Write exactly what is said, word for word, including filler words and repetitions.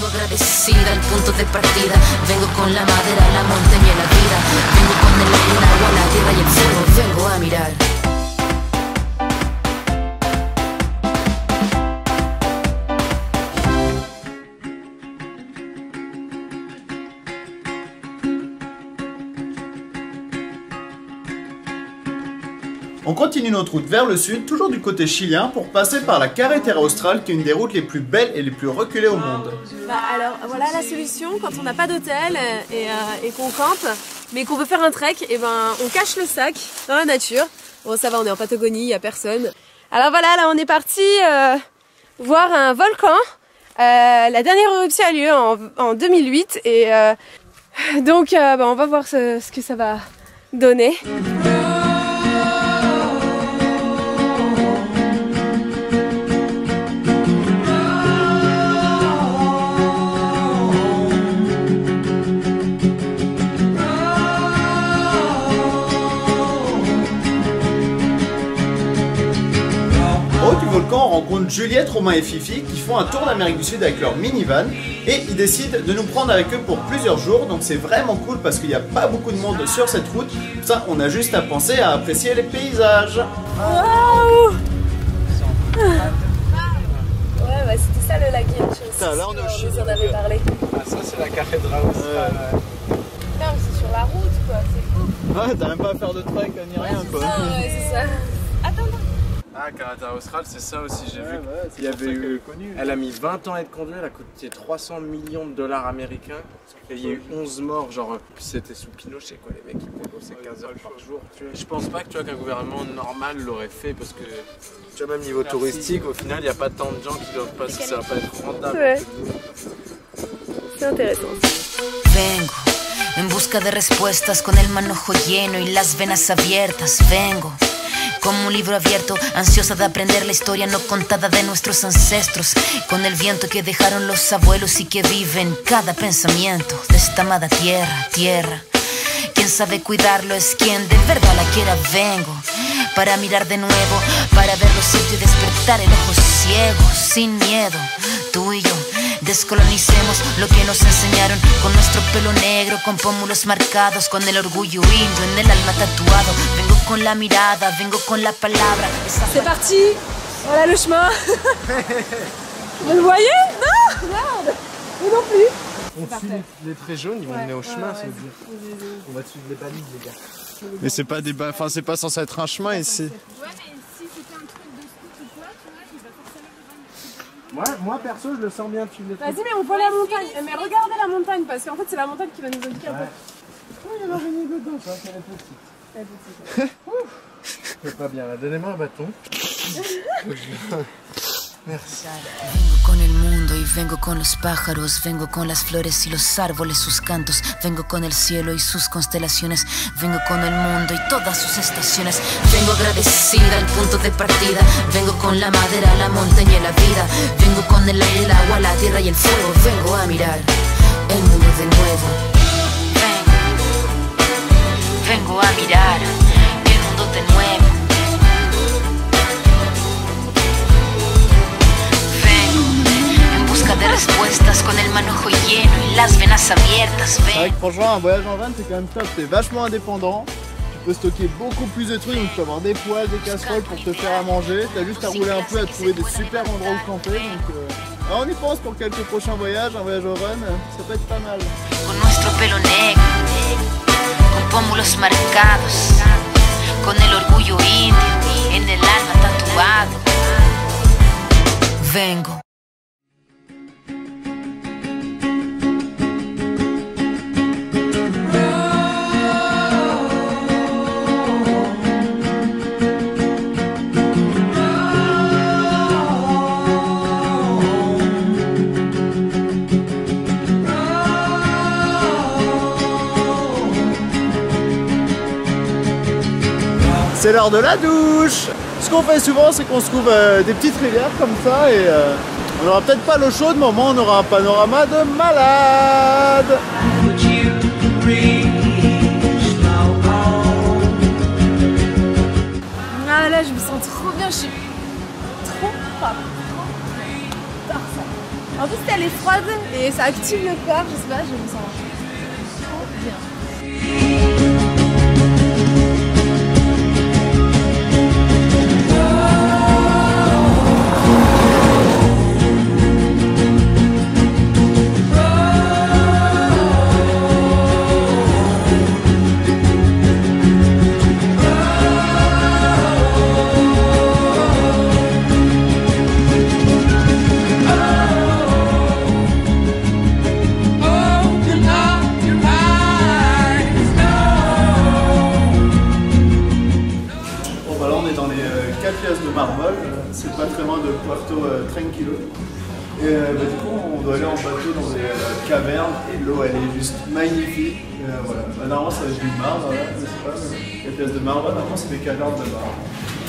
Bah alors voilà la solution quand on n'a pas d'hôtel et, euh, et qu'on campe, mais qu'on veut faire un trek, et ben on cache le sac dans la nature. Bon ça va, on est en Patagonie, il n'y a personne. Alors voilà, là on est parti euh, voir un volcan. Euh, la dernière éruption a lieu en, en deux mille huit et euh, donc euh, bah, on va voir ce, ce que ça va donner. Du volcan, on rencontre Juliette, Romain et Fifi qui font un tour d'Amérique du Sud avec leur minivan et ils décident de nous prendre avec eux pour plusieurs jours, donc c'est vraiment cool parce qu'il n'y a pas beaucoup de monde sur cette route. Ça, on a juste à penser à apprécier les paysages. Waouh! Ouais, bah c'était ça le lac Guilloche. Là on est au Chili. Vous en avez parlé. Ah, ça c'est la Carretera Austral. Non, mais c'est sur la route quoi, c'est fou. Ouais, t'as même pas à faire de trek ni rien quoi. Ça, ouais, c'est ça. Attends, attends. Ah, Carretera Austral, c'est ça aussi, j'ai Ouais, vu. ouais, Il y avait eu. connu. Elle a mis vingt ans à être conduite, elle a coûté trois cents millions de dollars américains. Et il y a eu onze morts, genre, c'était sous Pinochet quoi, les mecs qui bossaient quinze heures par jour. Je pense pas que tu vois qu'un gouvernement normal l'aurait fait parce que, tu vois, même niveau touristique, au final, il n'y a pas tant de gens qui doivent passer, ça va pas être rentable. Ouais. C'est intéressant. Vengo en busca de respuestas con el manojo lleno y las venas abiertas. Vengo como un libro abierto, ansiosa de aprender la historia no contada de nuestros ancestros, con el viento que dejaron los abuelos y que vive en cada pensamiento de esta amada tierra, tierra. Quien sabe cuidarlo es quien de verdad la quiera. Vengo para mirar de nuevo, para ver lo cierto y despertar el ojo ciego, sin miedo, tú y yo. Descolonicemos lo que nos enseñaron con nuestro pelo negro, con pómulos marcados, con el orgullo indio en el alma tatuado. Vengo con la mirada, vengo con la palabra. C'est parti. Voilà le chemin. Vous le voyez? Non, merde. Vous non plus. On suit les, les traits jaunes, ils vont Ouais, mener au ouais, chemin, ouais, ça veut dire. c'est- On va suivre les balises, les gars. Mais c'est pas des ba... enfin c'est pas censé être un chemin ici. Ouais, mais si c'était un truc de scout ou quoi, tu vois, il va forcément Moi, moi perso, je le sens bien de suivre les traits. Vas-y, mais on voit la montagne. Mais regardez la montagne, parce qu'en fait, c'est la montagne qui va nous indiquer un peu. Oh, il y a l'araignée dedans, ça, qu'elle est petite. Elle est petite. C'est pas bien, là, donnez-moi un bâton. Merci. Vengo con el mundo y vengo con los pájaros, vengo con las flores y los árboles, sus cantos, vengo con el cielo y sus constelaciones, vengo con el mundo y todas sus estaciones. Vengo agradecida al punto de partida, vengo con la madera, la montaña y la vida, vengo con el aire, el agua, la tierra y el fuego, vengo a mirar el mundo de nuevo. Vengo, vengo a mirar el mundo de nuevo. De respuestas con el manojo lleno y las venas abiertas. C'est vrai que franchement un voyage en van c'est quand même top, t'es vachement indépendant, tu peux stocker beaucoup plus de trucs, donc tu peux avoir des poêles, des casseroles pour te faire à manger, t'as juste à rouler un peu à trouver des super endroits où camper, donc euh, alors on y pense pour quelques prochains voyages, un voyage au run, ça peut être pas mal. Con nuestro pelo negro, con pómulos marcados, con el orgullo indio en el alma tatuado. Vengo. C'est l'heure de la douche. Ce qu'on fait souvent c'est qu'on se trouve euh, des petites rivières comme ça et euh, on n'aura peut-être pas l'eau chaude mais au moins on aura un panorama de malade. Ah là, je me sens trop bien, je suis trop femme. J'adore ça. En plus elle est froide et ça active le corps, je sais pas, je me sens trop bien. De Marmol, c'est pas très loin de Puerto euh, Tranquilo. Et euh, bah, du coup, on doit aller en bateau dans des euh, cavernes et l'eau elle est juste magnifique. Et, euh, voilà. Bah, normalement, ça va être du marbre, voilà, je sais pas, mais quatre pièces de marbre, normalement, c'est des cavernes de marbre.